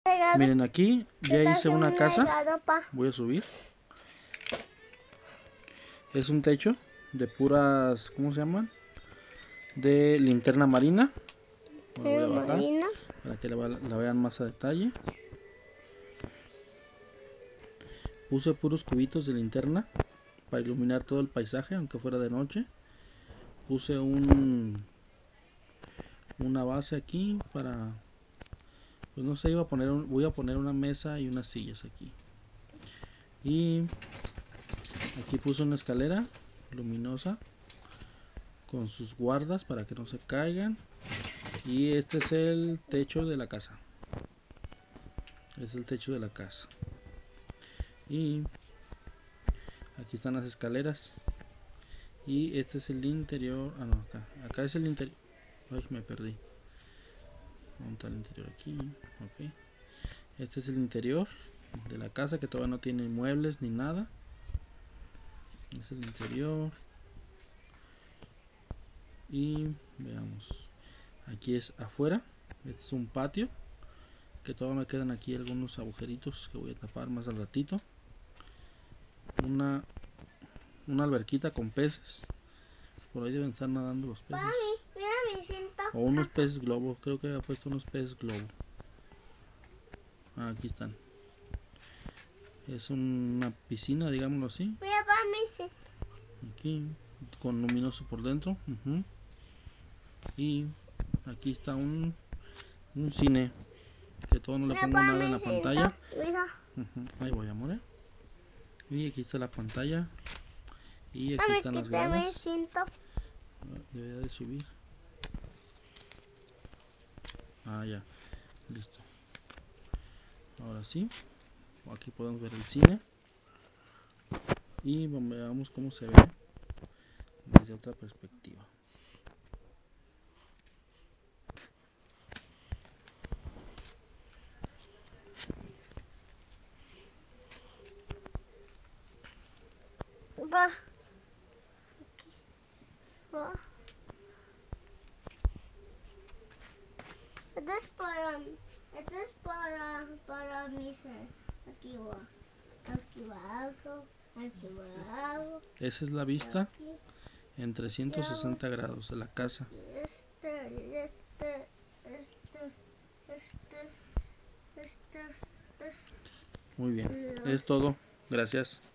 Miren, aquí ya hice una casa. Voy a subir. Es un techo de puras, ¿cómo se llaman? De linterna marina. Lo voy a bajar para que la vean más a detalle. Puse puros cubitos de linterna para iluminar todo el paisaje, aunque fuera de noche. Puse una base aquí para, pues no sé, voy a poner una mesa y unas sillas aquí. Y aquí puse una escalera luminosa con sus guardas para que no se caigan. Y este es el techo de la casa. Es el techo de la casa. Y aquí están las escaleras. Y este es el interior. Ah, no, acá es el interior. Ay, me perdí. ¿Dónde está el interior? Aquí. Ok. Este es el interior de la casa, que todavía no tiene muebles ni nada. Este es el interior. Y veamos. Aquí es afuera. Este es un patio, que todavía me quedan aquí algunos agujeritos que voy a tapar más al ratito. Una alberquita con peces. Por ahí deben estar nadando los peces. Mami, mira mi cinto. O unos peces globo. Creo que había puesto unos peces globo. Ah, aquí están. Es una piscina, digámoslo así. Mira, mami, Aquí, con luminoso por dentro. Y aquí está un cine, que todo no le pongo nada en la pantalla. Mira. Ahí voy, amor. Y aquí está la pantalla. Y aquí Mami, están las quítame el gradas. cinto. Debería de subir. Ah, ya. Listo. Ahora sí. Aquí podemos ver el cine. Y veamos cómo se ve desde otra perspectiva. Va. Va. Esto es para mis... Aquí va. Aquí va algo. Aquí va algo. Esa es la vista Aquí. en 360 grados de la casa. Este. Muy bien. Es todo. Gracias.